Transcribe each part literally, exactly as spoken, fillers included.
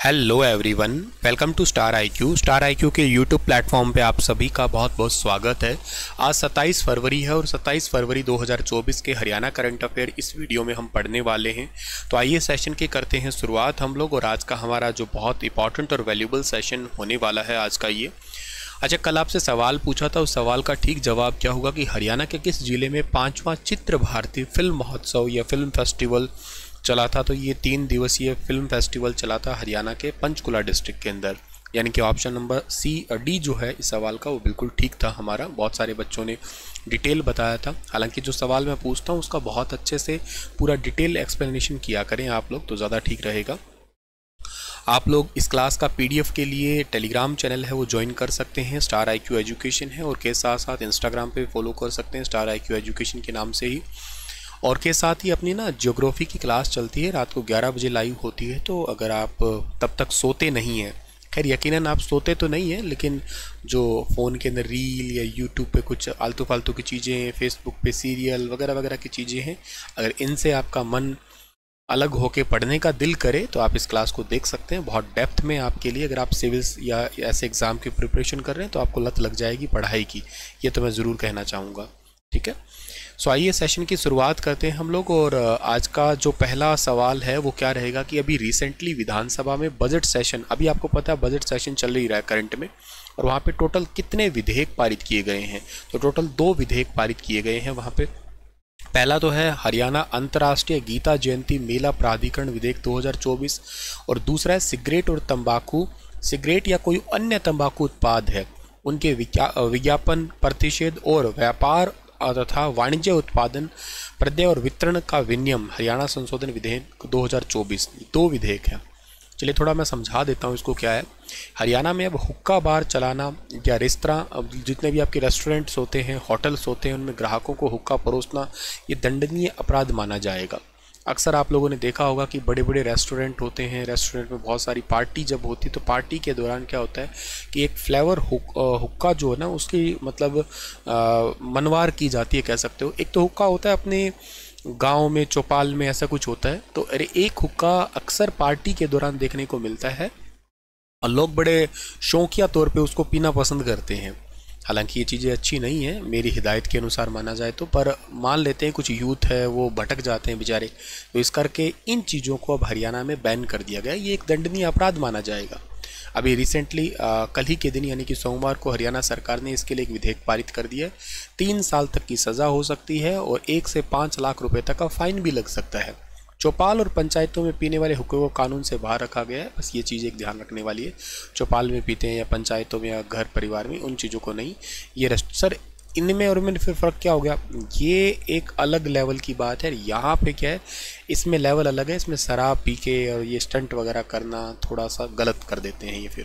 Hello everyone, welcome to star I Q. Star I Q के YouTube platform पे आप सभी का बहुत बहुत स्वागत है। आज सत्ताईस फरवरी है और सत्ताईस फरवरी दो हज़ार चौबीस के हरियाणा करंट अफेयर इस वीडियो में हम पढ़ने वाले हैं। तो आइए सेशन की करते हैं शुरुआत हम लोग। और आज का हमारा जो बहुत इंपॉर्टेंट और वैल्यूबल सेशन होने वाला है आज का ये। अच्छा, कल आपसे सवाल पूछा था, उस सवाल का ठीक जवाब क्या होगा कि हरियाणा के किस जिले में पाँचवां चित्र भारती फिल्म महोत्सव या फिल्म फेस्टिवल चला था। तो ये तीन दिवसीय फिल्म फेस्टिवल चला था हरियाणा के पंचकुला डिस्ट्रिक्ट के अंदर, यानी कि ऑप्शन नंबर सी डी जो है इस सवाल का वो बिल्कुल ठीक था हमारा। बहुत सारे बच्चों ने डिटेल बताया था। हालांकि जो सवाल मैं पूछता हूँ उसका बहुत अच्छे से पूरा डिटेल एक्सप्लेनेशन किया करें आप लोग, तो ज़्यादा ठीक रहेगा। आप लोग इस क्लास का पीडीएफ के लिए टेलीग्राम चैनल है वो ज्वाइन कर सकते हैं, स्टार आई क्यू एजुकेशन है, और के साथ साथ इंस्टाग्राम पे फॉलो कर सकते हैं स्टार आई क्यू एजुकेशन के नाम से ही। और के साथ ही अपनी ना ज्योग्राफी की क्लास चलती है, रात को ग्यारह बजे लाइव होती है। तो अगर आप तब तक सोते नहीं हैं, खैर यकीनन आप सोते तो नहीं हैं, लेकिन जो फ़ोन के अंदर रील या यूट्यूब पे कुछ आलतू फालतू की चीज़ें, फेसबुक पे सीरियल वगैरह वगैरह की चीज़ें हैं, अगर इनसे आपका मन अलग होके पढ़ने का दिल करे तो आप इस क्लास को देख सकते हैं। बहुत डेप्थ में आपके लिए, अगर आप सिविल्स या ऐसे एग्ज़ाम की प्रिपरेशन कर रहे हैं तो आपको लत लग जाएगी पढ़ाई की, ये तो मैं ज़रूर कहना चाहूँगा। ठीक है, सो आइए सेशन की शुरुआत करते हैं हम लोग। और आज का जो पहला सवाल है वो क्या रहेगा कि अभी रिसेंटली विधानसभा में बजट सेशन, अभी आपको पता है बजट सेशन चल ही रहा है करंट में, और वहाँ पे टोटल कितने विधेयक पारित किए गए हैं। तो टोटल दो विधेयक पारित किए गए हैं वहाँ पे। पहला तो है हरियाणा अंतर्राष्ट्रीय गीता जयंती मेला प्राधिकरण विधेयक दो हज़ार चौबीस, और दूसरा है सिगरेट और तंबाकू, सिगरेट या कोई अन्य तंबाकू उत्पाद है उनके विज्ञापन, प्रतिषेध और व्यापार तथा वाणिज्य उत्पादन, प्रदय और वितरण का विनियम हरियाणा संशोधन विधेयक दो हज़ार चौबीस। दो विधेयक हैं। चलिए थोड़ा मैं समझा देता हूँ इसको क्या है। हरियाणा में अब हुक्का बार चलाना या रेस्तरां, जितने भी आपके रेस्टोरेंट्स होते हैं, होटल्स होते हैं, उनमें ग्राहकों को हुक्का परोसना ये दंडनीय अपराध माना जाएगा। अक्सर आप लोगों ने देखा होगा कि बड़े बड़े रेस्टोरेंट होते हैं, रेस्टोरेंट में बहुत सारी पार्टी जब होती है तो पार्टी के दौरान क्या होता है कि एक फ्लेवर हुक, हुक्का जो है ना उसकी मतलब आ, मनवार की जाती है, कह सकते हो। एक तो हुक्का होता है अपने गांव में, चौपाल में ऐसा कुछ होता है, तो अरे एक हुक्का अक्सर पार्टी के दौरान देखने को मिलता है और लोग बड़े शौकिया तौर पे उसको पीना पसंद करते हैं। हालांकि ये चीज़ें अच्छी नहीं है मेरी हिदायत के अनुसार माना जाए तो, पर मान लेते हैं कुछ यूथ है वो भटक जाते हैं बेचारे, तो इस करके इन चीज़ों को अब हरियाणा में बैन कर दिया गया। ये एक दंडनीय अपराध माना जाएगा। अभी रिसेंटली कल ही के दिन यानी कि सोमवार को हरियाणा सरकार ने इसके लिए एक विधेयक पारित कर दिया है। तीन साल तक की सज़ा हो सकती है और एक से पाँच लाख रुपए तक का फाइन भी लग सकता है। चौपाल और पंचायतों में पीने वाले हुक्के को कानून से बाहर रखा गया है, बस ये चीज़ एक ध्यान रखने वाली है। चौपाल में पीते हैं या पंचायतों में या घर परिवार में, उन चीज़ों को नहीं। ये रेस्ट सर इनमें और इनमें फिर फ़र्क क्या हो गया, ये एक अलग लेवल की बात है। यहाँ पे क्या है, इसमें लेवल अलग है, इसमें शराब पी के और ये स्टंट वगैरह करना थोड़ा सा गलत कर देते हैं ये फिर।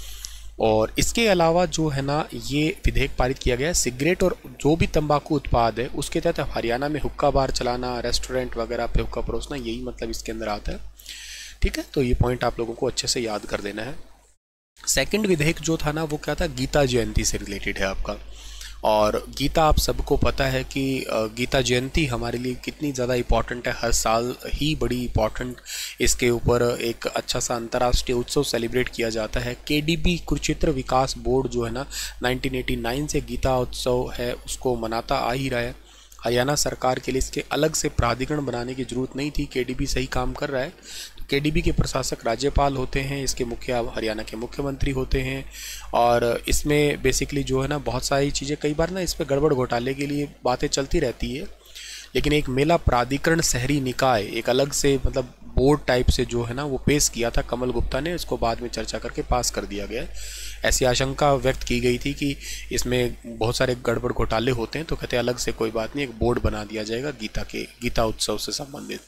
और इसके अलावा जो है ना ये विधेयक पारित किया गया है सिगरेट और जो भी तंबाकू उत्पाद है उसके तहत हरियाणा में हुक्का बार चलाना, रेस्टोरेंट वगैरह पे हुक्का परोसना, यही मतलब इसके अंदर आता है। ठीक है, तो ये पॉइंट आप लोगों को अच्छे से याद कर देना है। सेकंड विधेयक जो था ना वो क्या था, गीता जयंती से रिलेटेड है आपका। और गीता आप सबको पता है कि गीता जयंती हमारे लिए कितनी ज़्यादा इम्पॉर्टेंट है, हर साल ही बड़ी इम्पॉर्टेंट इसके ऊपर एक अच्छा सा अंतर्राष्ट्रीय उत्सव सेलिब्रेट किया जाता है। केडीबी कुरुक्षेत्र विकास बोर्ड जो है ना नाइनटीन एटी नाइन से गीता उत्सव है उसको मनाता आ ही रहा है। हरियाणा सरकार के लिए इसके अलग से प्राधिकरण बनाने की ज़रूरत नहीं थी, केडीबी सही काम कर रहा है। केडीबी के प्रशासक राज्यपाल होते हैं, इसके मुखिया हरियाणा के मुख्यमंत्री होते हैं। और इसमें बेसिकली जो है ना बहुत सारी चीज़ें, कई बार ना इस पर गड़बड़ घोटाले के लिए बातें चलती रहती है, लेकिन एक मेला प्राधिकरण शहरी निकाय एक अलग से मतलब बोर्ड टाइप से जो है ना वो पेश किया था कमल गुप्ता ने, इसको बाद में चर्चा करके पास कर दिया गया है। ऐसी आशंका व्यक्त की गई थी कि इसमें बहुत सारे गड़बड़ घोटाले होते हैं, तो कहते अलग से कोई बात नहीं, एक बोर्ड बना दिया जाएगा गीता के गीता उत्सव से संबंधित।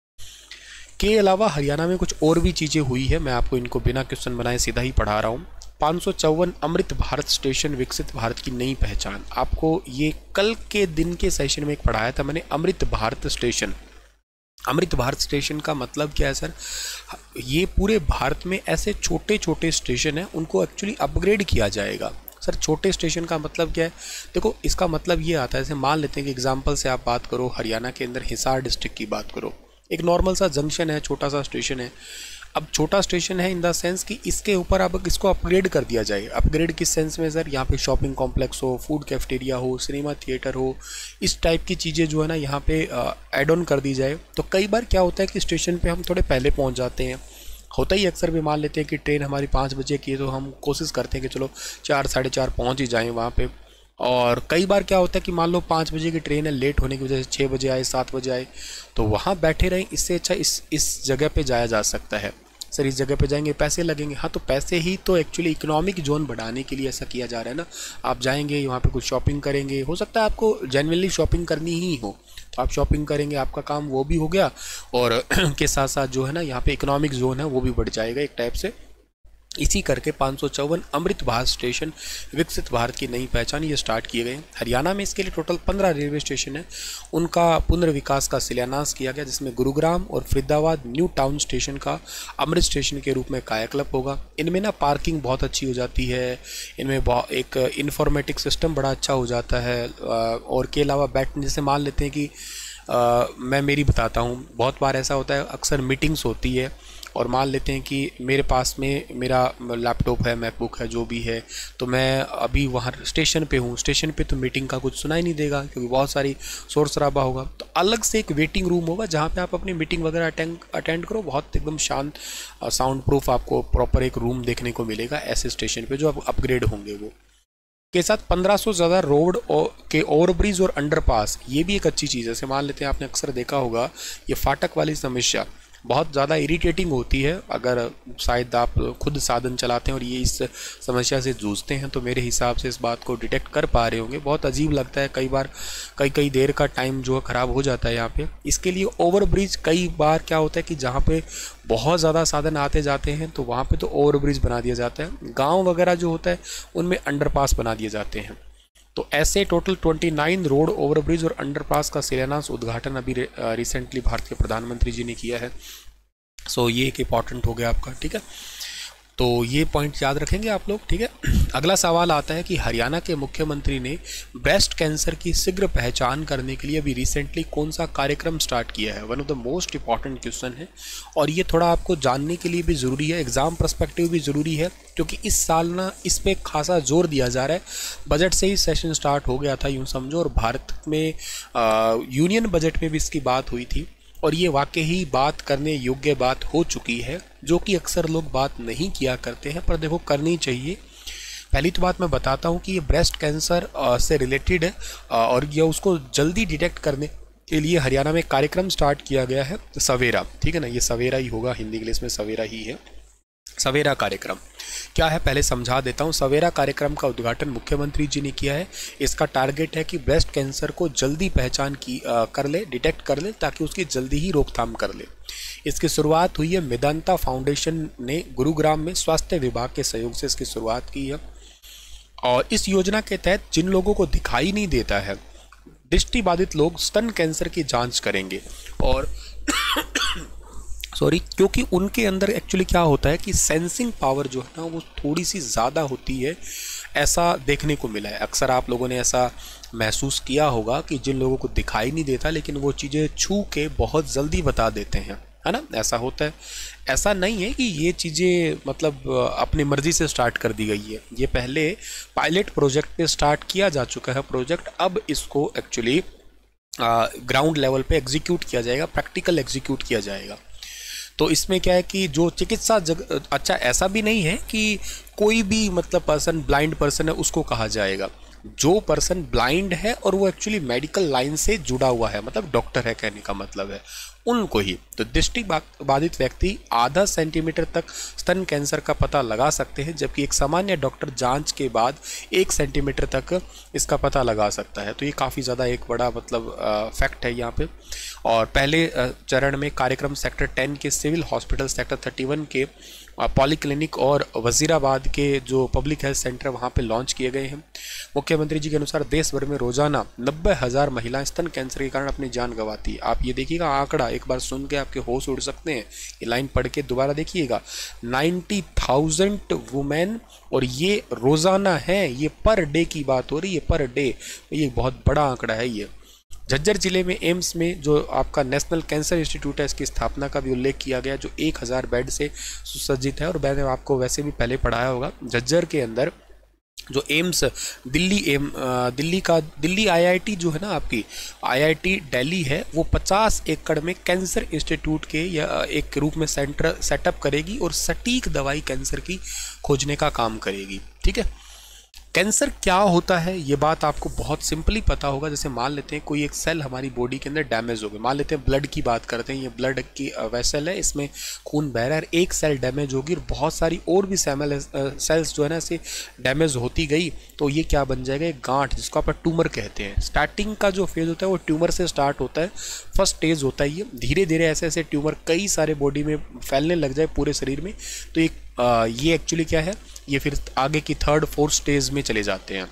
के अलावा हरियाणा में कुछ और भी चीज़ें हुई है, मैं आपको इनको बिना क्वेश्चन बनाए सीधा ही पढ़ा रहा हूँ। पाँच सौ चौवन अमृत भारत स्टेशन विकसित भारत की नई पहचान, आपको ये कल के दिन के सेशन में एक पढ़ाया था मैंने। अमृत भारत स्टेशन, अमृत भारत स्टेशन का मतलब क्या है सर, ये पूरे भारत में ऐसे छोटे छोटे स्टेशन हैं उनको एक्चुअली अपग्रेड किया जाएगा। सर छोटे स्टेशन का मतलब क्या है, देखो इसका मतलब ये आता है, जैसे मान लेते हैं कि एग्जाम्पल से आप बात करो, हरियाणा के अंदर हिसार डिस्ट्रिक्ट की बात करो, एक नॉर्मल सा जंक्शन है, छोटा सा स्टेशन है। अब छोटा स्टेशन है इन द सेंस कि इसके ऊपर अब इसको अपग्रेड कर दिया जाए। अपग्रेड किस सेंस में सर, यहाँ पे शॉपिंग कॉम्प्लेक्स हो, फूड कैफेटेरिया हो, सिनेमा थिएटर हो, इस टाइप की चीज़ें जो है ना यहाँ पे ऐड ऑन कर दी जाए। तो कई बार क्या होता है कि स्टेशन पे हम थोड़े पहले पहुँच जाते हैं, होता ही अक्सर भी मान लेते हैं कि ट्रेन हमारी पाँच बजे की है तो हम कोशिश करते हैं कि चलो चार साढ़े चार पहुँच ही जाएँ वहाँ पे। और कई बार क्या होता है कि मान लो पाँच बजे की ट्रेन है, लेट होने की वजह से छः बजे आए, सात बजे आए, तो वहाँ बैठे रहें, इससे अच्छा इस इस जगह पे जाया जा सकता है। सर इस जगह पे जाएंगे पैसे लगेंगे, हाँ तो पैसे ही तो एक्चुअली इकोनॉमिक जोन बढ़ाने के लिए ऐसा किया जा रहा है ना। आप जाएंगे वहाँ पे कुछ शॉपिंग करेंगे, हो सकता है आपको जेन्युइनली शॉपिंग करनी ही हो तो आप शॉपिंग करेंगे, आपका काम वो भी हो गया, और के साथ साथ जो है ना यहाँ पे इकोनॉमिक जोन है वो भी बढ़ जाएगा एक टाइप से। इसी करके पाँच सौ चौवन अमृत भारत स्टेशन विकसित भारत की नई पहचान ये स्टार्ट किए गए हैं। हरियाणा में इसके लिए टोटल पंद्रह रेलवे स्टेशन है, उनका पुनर्विकास का शिलान्यास किया गया, जिसमें गुरुग्राम और फरीदाबाद न्यू टाउन स्टेशन का अमृत स्टेशन के रूप में कायाकल्प होगा। इनमें ना पार्किंग बहुत अच्छी हो जाती है, इनमें एक इंफॉर्मेटिक सिस्टम बड़ा अच्छा हो जाता है, और के अलावा बैठ जैसे मान लेते हैं कि आ, मैं मेरी बताता हूँ, बहुत बार ऐसा होता है, अक्सर मीटिंग्स होती है और मान लेते हैं कि मेरे पास में मेरा लैपटॉप है, मैकबुक है, जो भी है, तो मैं अभी वहाँ स्टेशन पे हूँ, स्टेशन पे तो मीटिंग का कुछ सुनाई नहीं देगा क्योंकि बहुत सारी शोर शराबा होगा। तो अलग से एक वेटिंग रूम होगा जहाँ पे आप अपनी मीटिंग वगैरह अटेंड अटेंड करो, बहुत एकदम शांत साउंड प्रूफ आपको प्रॉपर एक रूम देखने को मिलेगा ऐसे स्टेशन पे जो अब अपग्रेड होंगे। वो के साथ पंद्रह सौ ज़्यादा रोड के ओवरब्रिज और अंडरपास, ये भी एक अच्छी चीज़ है। जैसे मान लेते हैं आपने अक्सर देखा होगा ये फाटक वाली समस्या बहुत ज़्यादा इरिटेटिंग होती है, अगर शायद आप खुद साधन चलाते हैं और ये इस समस्या से जूझते हैं तो मेरे हिसाब से इस बात को डिटेक्ट कर पा रहे होंगे। बहुत अजीब लगता है, कई बार कई कई देर का टाइम जो है ख़राब हो जाता है यहाँ पे। इसके लिए ओवरब्रिज, कई बार क्या होता है कि जहाँ पे बहुत ज़्यादा साधन आते जाते हैं तो वहाँ पे तो ओवरब्रिज बना दिया जाता है, गाँव वगैरह जो होता है उनमें अंडरपास बना दिए जाते हैं। तो ऐसे टोटल उनतीस रोड ओवरब्रिज और अंडरपास का शिलान्यास उद्घाटन अभी रिसेंटली भारत के प्रधानमंत्री जी ने किया है। सो ये एक इम्पॉर्टेंट हो गया आपका, ठीक है, तो ये पॉइंट याद रखेंगे आप लोग, ठीक है। अगला सवाल आता है कि हरियाणा के मुख्यमंत्री ने ब्रेस्ट कैंसर की शीघ्र पहचान करने के लिए अभी रिसेंटली कौन सा कार्यक्रम स्टार्ट किया है। One of the most important question है और ये थोड़ा आपको जानने के लिए भी ज़रूरी है, एग्जाम पर्सपेक्टिव भी ज़रूरी है, क्योंकि इस साल ना इस पर खासा जोर दिया जा रहा है। बजट से ही सेशन स्टार्ट हो गया था यूँ समझो, और भारत में आ, यूनियन बजट में भी इसकी बात हुई थी और ये वाकई ही बात करने योग्य बात हो चुकी है, जो कि अक्सर लोग बात नहीं किया करते हैं, पर देखो करनी चाहिए। पहली तो बात मैं बताता हूँ कि ये ब्रेस्ट कैंसर से रिलेटेड है और ये उसको जल्दी डिटेक्ट करने के लिए हरियाणा में कार्यक्रम स्टार्ट किया गया है, सवेरा, ठीक है ना, ये सवेरा ही होगा, हिंदी इंग्लिश में सवेरा ही है। सवेरा कार्यक्रम क्या है पहले समझा देता हूँ। सवेरा कार्यक्रम का उद्घाटन मुख्यमंत्री जी ने किया है। इसका टारगेट है कि ब्रेस्ट कैंसर को जल्दी पहचान की आ, कर ले, डिटेक्ट कर ले, ताकि उसकी जल्दी ही रोकथाम कर ले। इसकी शुरुआत हुई है, मेदांता फाउंडेशन ने गुरुग्राम में स्वास्थ्य विभाग के सहयोग से इसकी शुरुआत की है। और इस योजना के तहत जिन लोगों को दिखाई नहीं देता है, दृष्टिबाधित लोग स्तन कैंसर की जांच करेंगे। और सॉरी क्योंकि उनके अंदर एक्चुअली क्या होता है कि सेंसिंग पावर जो है ना वो थोड़ी सी ज़्यादा होती है, ऐसा देखने को मिला है। अक्सर आप लोगों ने ऐसा महसूस किया होगा कि जिन लोगों को दिखाई नहीं देता लेकिन वो चीज़ें छू के बहुत जल्दी बता देते हैं, है ना, ऐसा होता है। ऐसा नहीं है कि ये चीज़ें मतलब अपनी मर्ज़ी से स्टार्ट कर दी गई है, ये पहले पायलट प्रोजेक्ट पे स्टार्ट किया जा चुका है प्रोजेक्ट। अब इसको एक्चुअली ग्राउंड लेवल पे एग्जीक्यूट किया जाएगा, प्रैक्टिकल एग्जीक्यूट किया जाएगा। तो इसमें क्या है कि जो चिकित्सा जग अच्छा ऐसा भी नहीं है कि कोई भी मतलब पर्सन ब्लाइंड पर्सन है उसको कहा जाएगा। जो पर्सन ब्लाइंड है और वो एक्चुअली मेडिकल लाइन से जुड़ा हुआ है, मतलब डॉक्टर है कहने का मतलब है, उनको ही। तो दृष्टि बाधित व्यक्ति आधा सेंटीमीटर तक स्तन कैंसर का पता लगा सकते हैं, जबकि एक सामान्य डॉक्टर जांच के बाद एक सेंटीमीटर तक इसका पता लगा सकता है। तो ये काफ़ी ज़्यादा एक बड़ा मतलब फैक्ट है यहाँ पे। और पहले चरण में कार्यक्रम सेक्टर टेन के civil hospital, sector thirty one के पॉलीक्लिनिक और वजीराबाद के जो पब्लिक हेल्थ सेंटर वहाँ पे लॉन्च किए गए हैं। मुख्यमंत्री जी के अनुसार देश भर में रोजाना नब्बे हज़ार महिलाएं स्तन कैंसर के कारण अपनी जान गंवाती है। आप ये देखिएगा आंकड़ा, एक बार सुन के आपके होश उड़ सकते हैं, ये लाइन पढ़ के दोबारा देखिएगा, नाइन्टी थाउजेंड वुमेन, और ये रोज़ाना है, ये पर डे की बात हो रही है, पर डे, ये बहुत बड़ा आंकड़ा है ये। झज्जर जिले में एम्स में जो आपका नेशनल कैंसर इंस्टीट्यूट है, इसकी स्थापना का भी उल्लेख किया गया, जो एक हज़ार बेड से सुसज्जित है। और मैंने आपको वैसे भी पहले पढ़ाया होगा, झज्जर के अंदर जो एम्स दिल्ली एम दिल्ली का दिल्ली आईआईटी जो है ना, आपकी आईआईटी दिल्ली है, वो पचास एकड़ में कैंसर इंस्टीट्यूट के या एक रूप में सेंटर सेटअप करेगी और सटीक दवाई कैंसर की खोजने का काम करेगी। ठीक है, कैंसर क्या होता है ये बात आपको बहुत सिंपली पता होगा। जैसे मान लेते हैं कोई एक सेल हमारी बॉडी के अंदर डैमेज हो गया, मान लेते हैं ब्लड की बात करते हैं, ये ब्लड की वेसल है, इसमें खून बह रहा है, एक सेल डैमेज होगी और बहुत सारी और भी सेमल सेल्स जो है ना ऐसे डैमेज होती गई, तो ये क्या बन जाएगा, एक गांठ, जिसको आप ट्यूमर कहते हैं। स्टार्टिंग का जो फेज होता है वो ट्यूमर से स्टार्ट होता है, फर्स्ट स्टेज होता है ये। धीरे धीरे ऐसे ऐसे ट्यूमर कई सारे बॉडी में फैलने लग जाए पूरे शरीर में, तो एक आ, ये एक्चुअली क्या है, ये फिर आगे की थर्ड फोर्थ स्टेज में चले जाते हैं।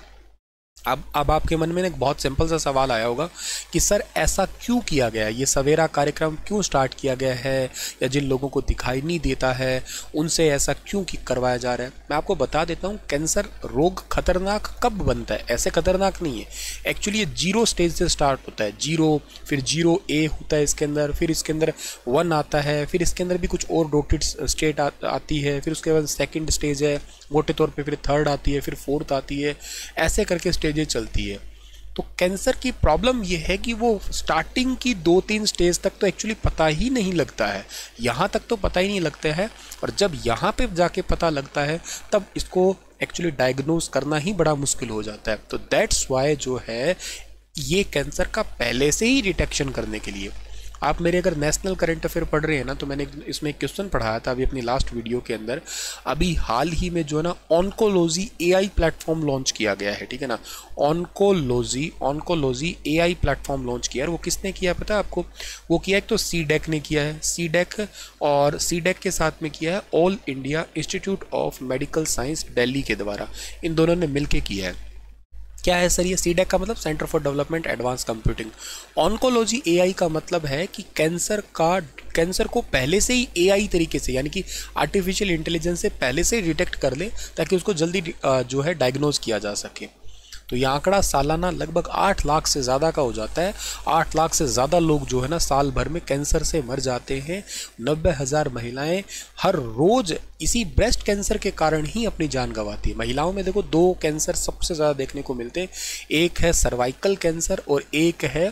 अब अब आपके मन में एक बहुत सिंपल सा सवाल आया होगा कि सर ऐसा क्यों किया गया, ये सवेरा कार्यक्रम क्यों स्टार्ट किया गया है, या जिन लोगों को दिखाई नहीं देता है उनसे ऐसा क्यों करवाया जा रहा है। मैं आपको बता देता हूँ, कैंसर रोग खतरनाक कब बनता है, ऐसे खतरनाक नहीं है। एक्चुअली ये जीरो स्टेज से स्टार्ट होता है, जीरो, फिर जीरो ए होता है इसके अंदर, फिर इसके अंदर वन आता है, फिर इसके अंदर भी कुछ और डॉटेड स्टेट आ, आती है, फिर उसके बाद सेकेंड स्टेज है मोटे तौर पे, फिर थर्ड आती है, फिर फोर्थ आती है, ऐसे करके स्टेजेस चलती है। तो कैंसर की प्रॉब्लम ये है कि वो स्टार्टिंग की दो तीन स्टेज तक तो एक्चुअली पता ही नहीं लगता है, यहाँ तक तो पता ही नहीं लगता है, और जब यहाँ पे जाके पता लगता है तब इसको एक्चुअली डायग्नोज करना ही बड़ा मुश्किल हो जाता है। तो दैट्स वाई जो है ये कैंसर का पहले से ही डिटेक्शन करने के लिए, आप मेरे अगर नेशनल करंट अफेयर पढ़ रहे हैं ना, तो मैंने इसमें एक क्वेश्चन पढ़ाया था अभी अपनी लास्ट वीडियो के अंदर। अभी हाल ही में जो है ना ऑन्कोलॉजी एआई प्लेटफॉर्म लॉन्च किया गया है, ठीक है ना, oncology oncology AI platform launch किया है। वो किसने किया पता है आपको, वो किया एक तो सी डेक ने किया है, सी डेक, और सी डेक के साथ में किया है all India institute of medical science Delhi के द्वारा, इन दोनों ने मिलकर किया है। क्या है सर ये, सी डेक का मतलब centre for development advance computing. Oncology AI का मतलब है कि कैंसर का कैंसर को पहले से ही एआई तरीके से, यानी कि आर्टिफिशियल इंटेलिजेंस से पहले से डिटेक्ट कर ले, ताकि उसको जल्दी जो है डायग्नोज किया जा सके। तो ये आंकड़ा सालाना लगभग आठ लाख से ज़्यादा का हो जाता है। आठ लाख से ज़्यादा लोग जो है ना साल भर में कैंसर से मर जाते हैं। नब्बे हज़ार महिलाएं हर रोज़ इसी ब्रेस्ट कैंसर के कारण ही अपनी जान गंवाती है। महिलाओं में देखो दो कैंसर सबसे ज़्यादा देखने को मिलते हैं, एक है सर्वाइकल कैंसर और एक है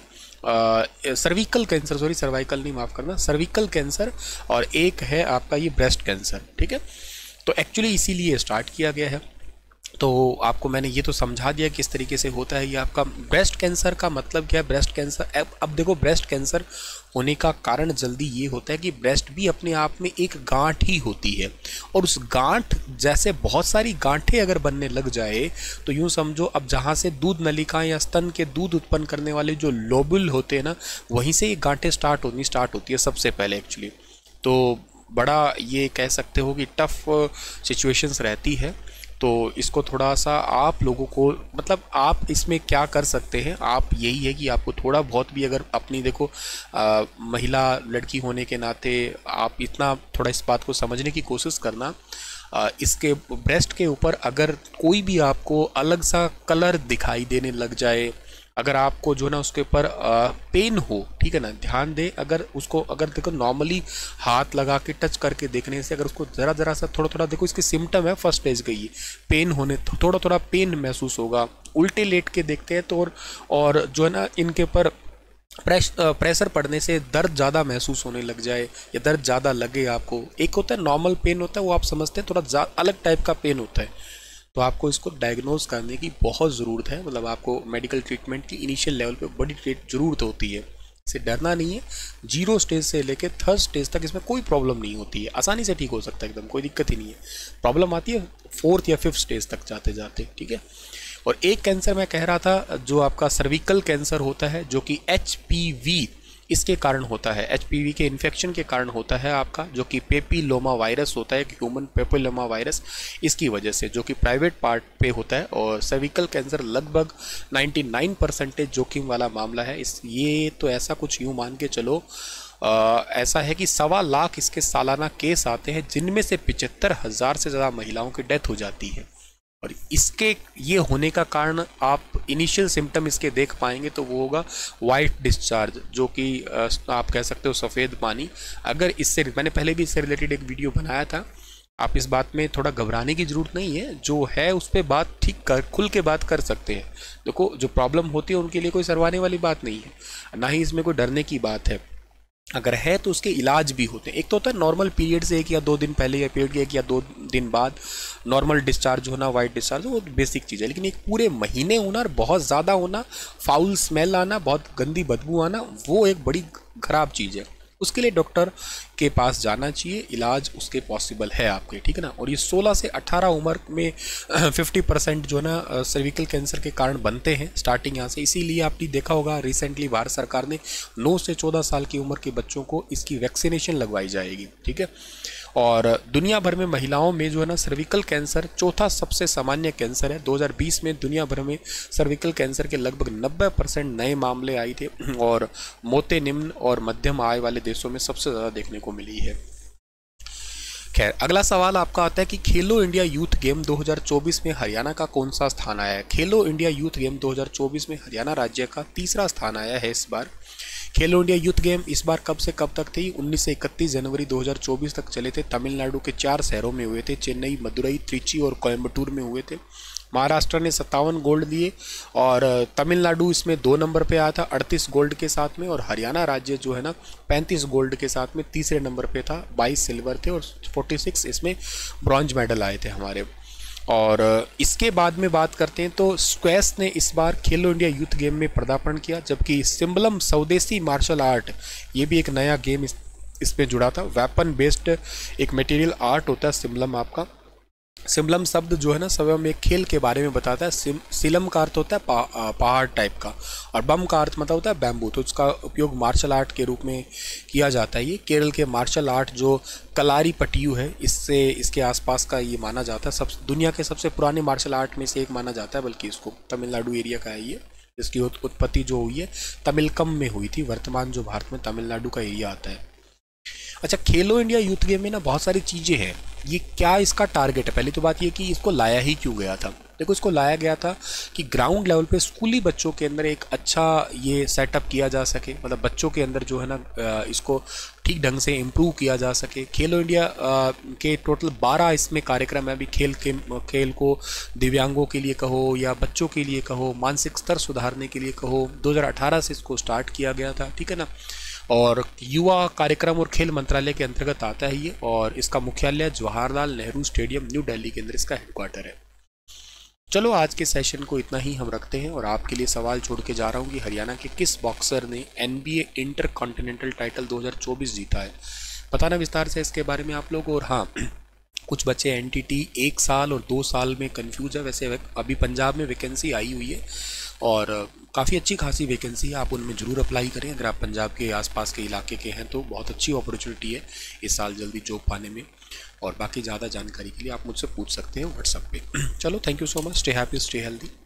सर्विकल कैंसर, सॉरी सर्वाइकल नहीं, माफ़ करना, सर्विकल कैंसर, और एक है आपका ये ब्रेस्ट कैंसर। ठीक है, तो एक्चुअली इसीलिए स्टार्ट किया गया है। तो आपको मैंने ये तो समझा दिया किस तरीके से होता है ये आपका ब्रेस्ट कैंसर का मतलब क्या है। ब्रेस्ट कैंसर अब अब देखो, ब्रेस्ट कैंसर होने का कारण जल्दी ये होता है कि ब्रेस्ट भी अपने आप में एक गांठ ही होती है, और उस गांठ जैसे बहुत सारी गांठें अगर बनने लग जाए तो यूँ समझो, अब जहाँ से दूध नलिकाएं या स्तन के दूध उत्पन्न करने वाले जो लोबुल होते हैं ना, वहीं से ये गांठें स्टार्ट होनी स्टार्ट होती है सबसे पहले एक्चुअली। तो बड़ा ये कह सकते हो कि टफ सिचुएशंस रहती है। तो इसको थोड़ा सा आप लोगों को, मतलब आप इसमें क्या कर सकते हैं, आप यही है कि आपको थोड़ा बहुत भी अगर अपनी देखो आ, महिला लड़की होने के नाते आप इतना थोड़ा इस बात को समझने की कोशिश करना। आ, इसके ब्रेस्ट के ऊपर अगर कोई भी आपको अलग सा कलर दिखाई देने लग जाए, अगर आपको जो ना उसके ऊपर पेन हो, ठीक है ना, ध्यान दे, अगर उसको अगर देखो नॉर्मली हाथ लगा के टच करके देखने से अगर उसको ज़रा ज़रा सा थोड़ा थोड़ा देखो, इसके सिम्टम है फर्स्ट स्टेज का ये पेन होने, थोड़ा थोड़ा पेन महसूस होगा। उल्टे लेट के देखते हैं तो और, और जो है ना इनके ऊपर प्रेश प्रेशर पड़ने से दर्द ज़्यादा महसूस होने लग जाए या दर्द ज़्यादा लगे आपको। एक होता है नॉर्मल पेन होता है, वो आप समझते हैं, थोड़ा अलग टाइप का पेन होता है। तो आपको इसको डायग्नोज करने की बहुत ज़रूरत है, मतलब आपको मेडिकल ट्रीटमेंट की इनिशियल लेवल पे बड़ी ज़रूरत होती है। इसे डरना नहीं है, जीरो स्टेज से लेके थर्ड स्टेज तक इसमें कोई प्रॉब्लम नहीं होती है, आसानी से ठीक हो सकता है एकदम, कोई दिक्कत ही नहीं है। प्रॉब्लम आती है फोर्थ या फिफ्थ स्टेज तक जाते जाते, ठीक है। और एक कैंसर मैं कह रहा था जो आपका सर्विकल कैंसर होता है, जो कि एच पी वी इसके कारण होता है, एच पी वी के इन्फेक्शन के कारण होता है आपका, जो कि पेपिलोमा वायरस होता है, ह्यूमन पेपिलोमा वायरस, इसकी वजह से, जो कि प्राइवेट पार्ट पे होता है। और सर्विकल कैंसर लगभग निन्यानवे परसेंटेज जोखिम वाला मामला है। इस ये तो ऐसा कुछ यूँ मान के चलो, आ, ऐसा है कि सवा लाख इसके सालाना केस आते हैं, जिनमें से पिचहत्तर हज़ार से ज़्यादा महिलाओं की डेथ हो जाती है। और इसके ये होने का कारण आप इनिशियल सिम्टम इसके देख पाएंगे तो वो होगा वाइट डिस्चार्ज, जो कि आप कह सकते हो सफ़ेद पानी। अगर इससे, मैंने पहले भी इससे रिलेटेड एक वीडियो बनाया था, आप इस बात में थोड़ा घबराने की ज़रूरत नहीं है, जो है उस पर बात ठीक कर खुल के बात कर सकते हैं। देखो जो प्रॉब्लम होती है उनके लिए कोई शर्माने वाली बात नहीं है, ना ही इसमें कोई डरने की बात है। अगर है तो उसके इलाज भी होते हैं। एक तो होता है नॉर्मल पीरियड से एक या दो दिन पहले या पीरियड के एक या दो दिन बाद नॉर्मल डिस्चार्ज होना, वाइट डिस्चार्ज, वो बेसिक चीज़ है। लेकिन एक पूरे महीने होना और बहुत ज़्यादा होना, फाउल स्मेल आना, बहुत गंदी बदबू आना, वो एक बड़ी ख़राब चीज़ है। उसके लिए डॉक्टर के पास जाना चाहिए, इलाज उसके पॉसिबल है आपके, ठीक है ना। और ये सोलह से अठारह उम्र में फिफ्टी परसेंट जो है ना सर्विकल कैंसर के कारण बनते हैं स्टार्टिंग यहाँ से। इसीलिए आपने देखा होगा रिसेंटली भारत सरकार ने नौ से चौदह साल की उम्र के बच्चों को इसकी वैक्सीनेशन लगवाई जाएगी, ठीक है। और दुनिया भर में महिलाओं में जो है ना सर्विकल कैंसर चौथा सबसे सामान्य कैंसर है। दो हज़ार बीस में दुनिया भर में सर्विकल कैंसर के लगभग नब्बे परसेंट नए मामले आए थे और मौतें निम्न और मध्यम आय वाले देशों में सबसे ज़्यादा देखने को मिली है। खैर, अगला सवाल आपका आता है कि खेलो इंडिया यूथ गेम दो हज़ार चौबीस में हरियाणा का कौन सा स्थान आया है। खेलो इंडिया यूथ गेम दो हज़ार चौबीस में हरियाणा राज्य का तीसरा स्थान आया है इस बार। खेलो इंडिया यूथ गेम इस बार कब से कब तक थे? उन्नीस से इकतीस जनवरी दो हज़ार चौबीस तक चले थे। तमिलनाडु के चार शहरों में हुए थे, चेन्नई, मदुरई, त्रिची और कोयम्बटूर में हुए थे। महाराष्ट्र ने सत्तावन गोल्ड लिए और तमिलनाडु इसमें दो नंबर पे आया था अड़तीस गोल्ड के साथ में, और हरियाणा राज्य जो है ना पैंतीस गोल्ड के साथ में तीसरे नंबर पे था, बाईस सिल्वर थे और छियालीस इसमें ब्रॉन्ज मेडल आए थे हमारे। और इसके बाद में बात करते हैं तो स्क्वैश ने इस बार खेलो इंडिया यूथ गेम में पदार्पण किया, जबकि सिम्बलम स्वदेशी मार्शल आर्ट, ये भी एक नया गेम इस इसमें जुड़ा था। वेपन बेस्ड एक मटेरियल आर्ट होता है सिम्बलम आपका। सिम्बलम शब्द जो है ना सब में एक खेल के बारे में बताता है। सिम सिलम का अर्थ होता है पा, पहाड़ टाइप का, और बम का अर्थ मतलब होता है बैम्बू, तो उसका उपयोग मार्शल आर्ट के रूप में किया जाता है। ये केरल के मार्शल आर्ट जो कलारी पटियू है, इससे इसके आसपास का ये माना जाता है। सब दुनिया के सबसे पुराने मार्शल आर्ट में से एक माना जाता है, बल्कि इसको तमिलनाडु एरिया का है ये। इसकी उत्पत्ति जो हुई है तमिलकम में हुई थी, वर्तमान जो भारत में तमिलनाडु का एरिया आता है। अच्छा, खेलो इंडिया यूथ गेम में ना बहुत सारी चीज़ें हैं। ये क्या इसका टारगेट है? पहली तो बात ये कि इसको लाया ही क्यों गया था। देखो, इसको लाया गया था कि ग्राउंड लेवल पे स्कूली बच्चों के अंदर एक अच्छा ये सेटअप किया जा सके, मतलब बच्चों के अंदर जो है ना इसको ठीक ढंग से इम्प्रूव किया जा सके। खेलो इंडिया के टोटल बारह इसमें कार्यक्रम है अभी। खेल के खेल को दिव्यांगों के लिए कहो या बच्चों के लिए कहो, मानसिक स्तर सुधारने के लिए कहो, दो हज़ार अठारह से इसको स्टार्ट किया गया था, ठीक है ना। और युवा कार्यक्रम और खेल मंत्रालय के अंतर्गत आता है ये, और इसका मुख्यालय जवाहरलाल नेहरू स्टेडियम न्यू दिल्ली के अंदर इसका हेडक्वार्टर है। चलो, आज के सेशन को इतना ही हम रखते हैं और आपके लिए सवाल छोड़ के जा रहा हूँ कि हरियाणा के किस बॉक्सर ने एनबीए इंटर कॉन्टिनेंटल टाइटल दो हज़ार चौबीस जीता है। बताना विस्तार से इसके बारे में आप लोग। और हाँ, कुछ बच्चे एनटीटी एक साल और दो साल में कंफ्यूज है। वैसे अभी पंजाब में वैकेंसी आई हुई है और काफ़ी अच्छी खासी वैकेंसी है, आप उनमें ज़रूर अप्लाई करें। अगर आप पंजाब के आसपास के इलाके के हैं तो बहुत अच्छी अपॉर्चुनिटी है इस साल जल्दी जॉब पाने में। और बाकी ज़्यादा जानकारी के लिए आप मुझसे पूछ सकते हैं व्हाट्सएप पे। चलो, thank you so much. Stay happy, stay healthy.